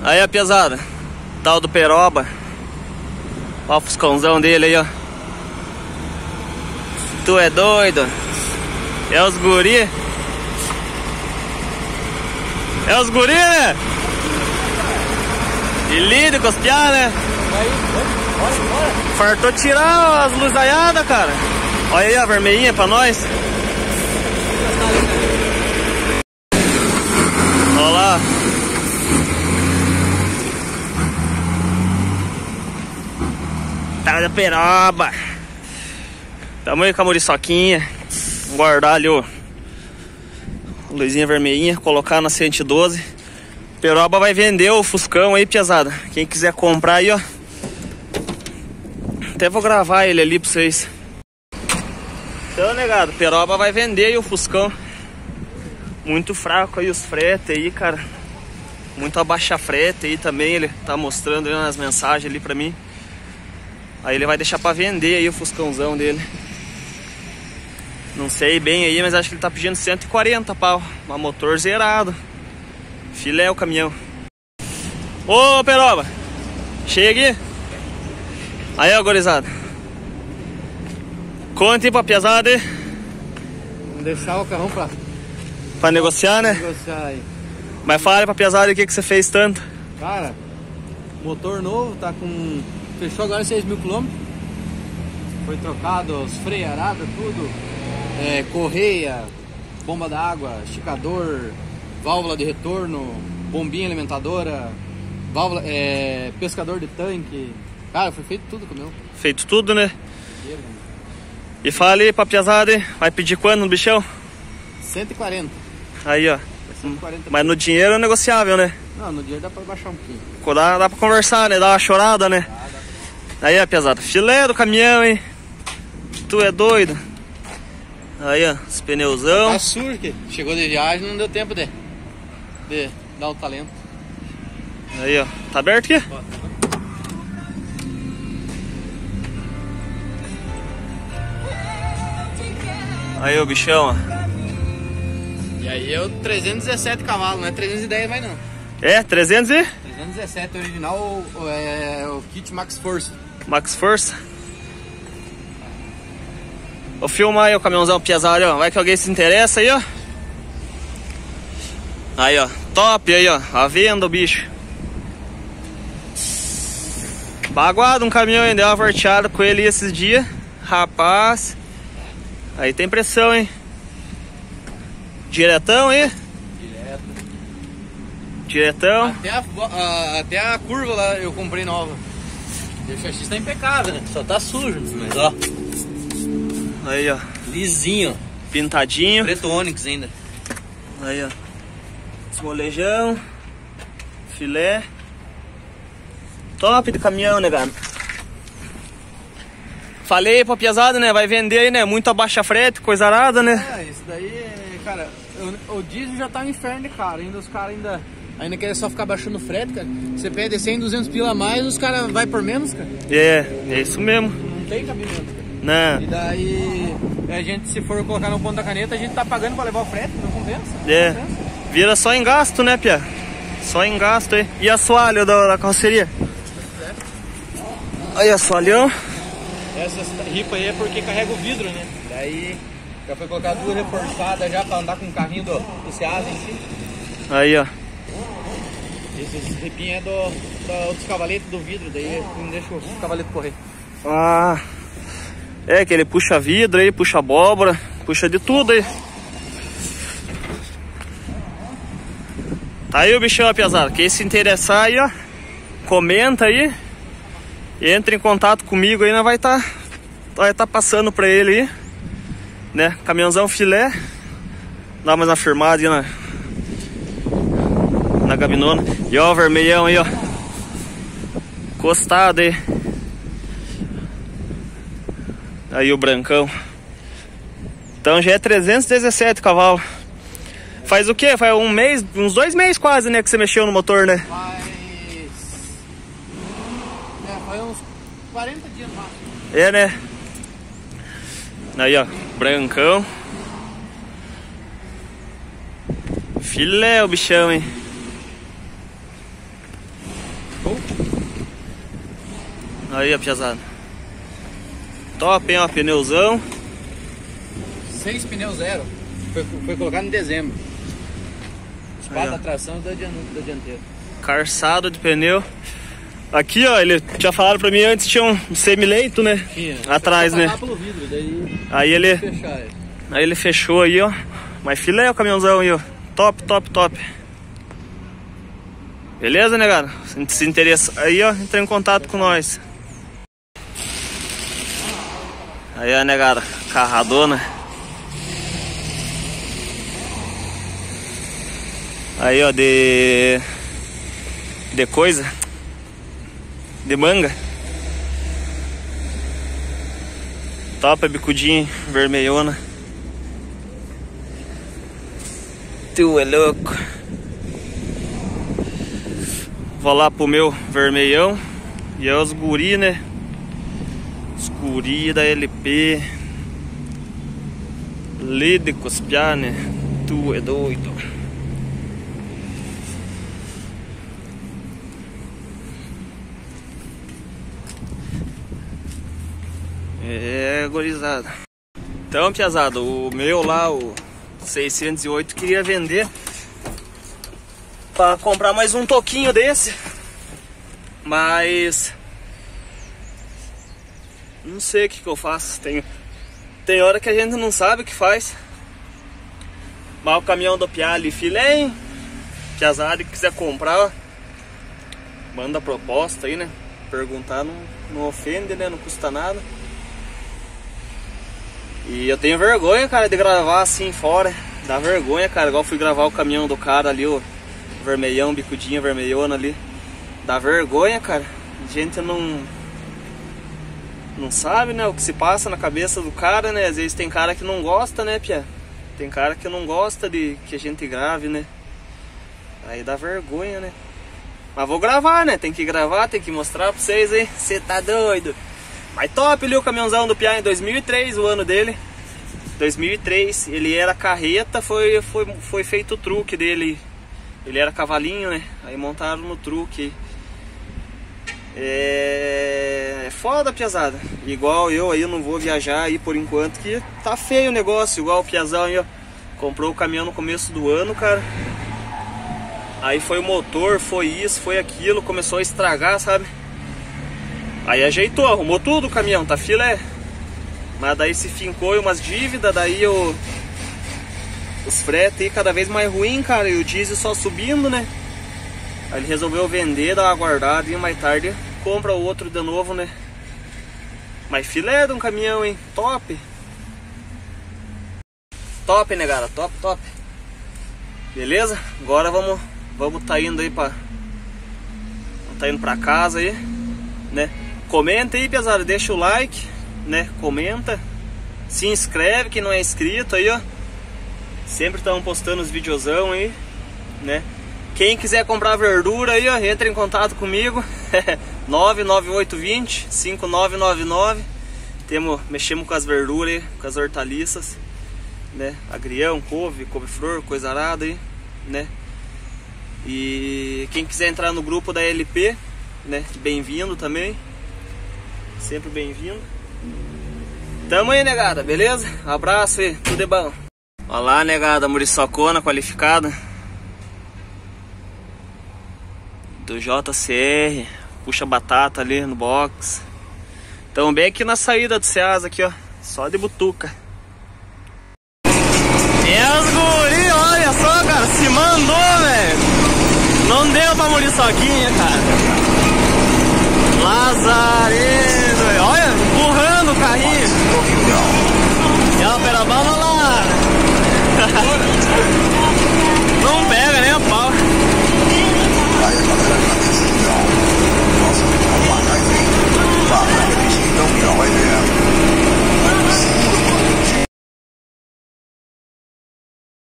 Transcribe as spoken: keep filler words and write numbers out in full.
Aí a pesada, tal do Peroba. Ó o fuscãozão dele aí, ó. Tu é doido? É os guri? É os guri, né? E lindo com os piá, né? Fartou tirar as luzaiadas, cara. Olha aí a vermelhinha pra nós. Olha lá. Tá da Peroba. Tamo aí com a muriçoquinha. Guardar ali o luzinha vermelhinha, colocar na cento e doze. Peroba vai vender o Fuscão aí, piazada. Quem quiser comprar aí, ó. Até vou gravar ele ali pra vocês. Então, negado, Peroba vai vender aí o Fuscão. Muito fraco aí os fretes aí, cara. Muito abaixa frete aí também. Ele tá mostrando aí nas mensagens ali pra mim. Aí ele vai deixar pra vender aí o Fuscãozão dele. Não sei bem aí, mas acho que ele tá pedindo cento e quarenta pau. Um motor zerado. Filé o caminhão. Ô, Peroba, chega. Aí, ó, gurizada. Conta aí pra pesada aí. Vamos deixar o carrão pra... Pra negociar, né? negociar aí. Mas fala pra pesada aí o que, que você fez tanto. Cara, motor novo, tá com... Fechou agora seis mil quilômetros. Foi trocado os freios, arada, tudo. É, correia, bomba d'água, esticador, válvula de retorno, bombinha alimentadora, válvula, é, pescador de tanque. Cara, foi feito tudo com o meu. Feito tudo, né? E fala aí pra pesada aí. Vai pedir quando no bichão? cento e quarenta. Aí, ó. cento e quarenta. Mas no dinheiro é negociável, né? Não, no dinheiro dá pra baixar um pouquinho. Dá, dá pra conversar, né? Dá uma chorada, né? Dá, dá. Aí, ó, pesado. Filé do caminhão, hein? Tu é doido. Aí, ó, os pneuzão. Tá sujo aqui. Chegou de viagem, não deu tempo de, de dar o talento. Aí, ó. Tá aberto aqui? Aí, o bichão, ó. E aí é o trezentos e dezessete cavalos, não é trezentos e dez mais não. É, trezentos e? trezentos e dezessete original, o, é o kit Max Força. Max Força. Vou filmar aí o caminhãozão pesado, ó. Vai que alguém se interessa aí, ó. Aí, ó. Top aí, ó. A venda o bicho. Baguado um caminhão aí. Deu uma volteada com ele esses dias. Rapaz. Aí tem pressão, hein. Diretão aí. Direto. Diretão. Até a, a, até a curva lá eu comprei nova. E o chassi tá impecável, né? Só tá sujo, mas ó. Aí, ó. Lisinho. Pintadinho. Preto Onix ainda. Aí, ó. Esmolejão. Filé. Top de caminhão, né, cara? Falei pra pesada, né? Vai vender aí, né? Muito abaixa frete, coisa arada, né? É, isso daí, cara, o, o diesel já tá um inferno de cara. Ainda os caras ainda, ainda querem só ficar baixando o frete, cara. Você pede cem, duzentos pila a mais, os caras vai por menos, cara. É, é isso mesmo. Não tem cabimento, cara. Não. E daí, a gente, se for colocar no ponto da caneta, a gente tá pagando pra levar o frete, não compensa. Não É. compensa. Vira só em gasto, né, Pia? Só em gasto aí. E assoalho da, da carroceria? Aí, assoalhão. Essa ripa aí é porque carrega o vidro, né? Daí já foi colocar duas reforçadas já pra andar com o carrinho do, do Ceasa em si. Aí, ó. Esses ripinhos é do, do, dos cavaletes do vidro, daí não deixa o cavalete correr. Ah. É que ele puxa vidro aí, puxa abóbora, puxa de tudo aí. Tá aí o bichão, pesado. Quem se interessar aí, ó, comenta aí. Entra em contato comigo aí, nós vai estar tá, vai tá passando pra ele aí, né? Caminhãozão filé. Dá mais uma firmada aí na, na gabinona. E ó, o vermelhão aí, ó. Encostado aí. Aí o brancão. Então já é trezentos e dezessete cavalos. Faz o quê? Faz um mês, uns dois meses quase, né? Que você mexeu no motor, né? Faz... É, faz uns quarenta dias no máximo. É, né? Aí, ó. Brancão. Filé o bichão, hein? show. Aí, ó, piazada. Top, hein, ó, pneuzão. Seis pneus zero. Foi, foi colocado em dezembro. Os quatro Aí, tração da, da dianteira. Carçado de pneu. Aqui, ó, ele tinha falado pra mim antes, tinha um semi-leito, né? Tinha. Atrás, né? Pelo vidro, daí aí ele... fechar, é. Aí ele fechou aí, ó. Mas filé o caminhãozão aí, ó. Top, top, top. Beleza, negado? Se se interessa aí, ó, entra em contato com nós. Aí, ó, negada, carradona. Aí, ó, de... De coisa. De manga. Top, bicudinho, vermelhona. Tu é louco. Vou lá pro meu vermelhão. E é os guri, né? Os guri da L P. Lide cospiar, né? Tu é doido. É, gorizada. Então, piazada, o meu lá, o seiscentos e oito, queria vender pra comprar mais um toquinho desse. Mas não sei o que que eu faço. Tem, tem hora que a gente não sabe o que faz. Mas o caminhão do Piá ali, filé, hein? Piazada que quiser comprar, manda proposta aí, né? Perguntar não, não ofende, né? Não custa nada. E eu tenho vergonha, cara, de gravar assim fora. Dá vergonha, cara. Igual fui gravar o caminhão do cara ali, o vermelhão, bicudinha vermelhona ali. Dá vergonha, cara. A gente não... Não sabe, né, o que se passa na cabeça do cara, né? Às vezes tem cara que não gosta, né, Pia? Tem cara que não gosta de que a gente grave, né? Aí dá vergonha, né? Mas vou gravar, né? Tem que gravar, tem que mostrar pra vocês aí. Você tá doido? Mas top ali o caminhãozão do Piá em dois mil e três, o ano dele. dois mil e três, ele era carreta, foi, foi, foi feito o truque dele. Ele era cavalinho, né? Aí montaram no truque. É, é foda, piazada. Igual eu aí, eu não vou viajar aí por enquanto, que tá feio o negócio. Igual o piazão aí, ó. Comprou o caminhão no começo do ano, cara. Aí foi o motor, foi isso, foi aquilo, começou a estragar, sabe? Aí ajeitou, arrumou tudo o caminhão, tá filé. Mas daí se fincou em umas dívidas, daí o... os fretes aí cada vez mais ruim, cara, e o diesel só subindo, né? Aí ele resolveu vender, dar uma guardada e mais tarde compra o outro de novo, né? Mas filé de um caminhão, hein? Top! Top, negada, top, top! Beleza? Agora vamos, vamos tá indo aí pra... Vamos tá indo pra casa aí, né? Comenta aí, pesado, deixa o like, né? Comenta, se inscreve quem não é inscrito aí, ó. Sempre estamos postando os videozão aí, né? Quem quiser comprar verdura aí, ó, entra em contato comigo. nove nove oito dois zero cinco nove nove nove. Temos, mexemos com as verduras aí, com as hortaliças, né? Agrião, couve, couve-flor, coisa arada aí, né? E quem quiser entrar no grupo da L P, né? Bem-vindo também. Sempre bem-vindo. Tamo aí, negada, beleza? Abraço aí, tudo de bom. Olha lá, negada, muriçocona qualificada do J C R. Puxa batata ali no box. Tamo bem aqui na saída do Ceasa aqui, ó. Só de butuca. E os guri, olha só, cara, se mandou, velho. Não deu pra muriçoquinha, cara. Lazare.